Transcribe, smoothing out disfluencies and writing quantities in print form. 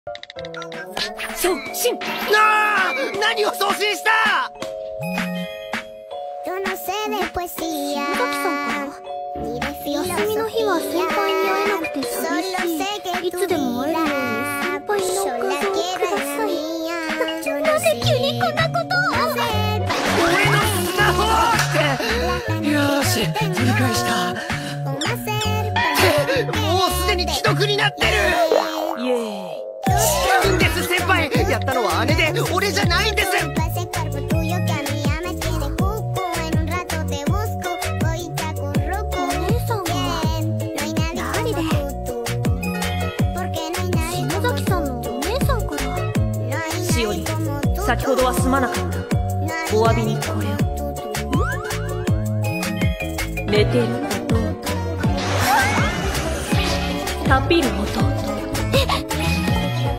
送信。 何を送信した？ 篠崎さんから休みの日は先輩に会えなくて寂しい。いつでも会えるように先輩の画像をください。なぜ急にこんなことを？ 俺のスマホって。よーし、取り返した。もうすでに既読になってる。 イエーイ。 違うんです、先輩。やったのは姉で俺じゃないんです。 先ほどはすまなかった。お詫びにこれを。寝てる弟。タピる弟。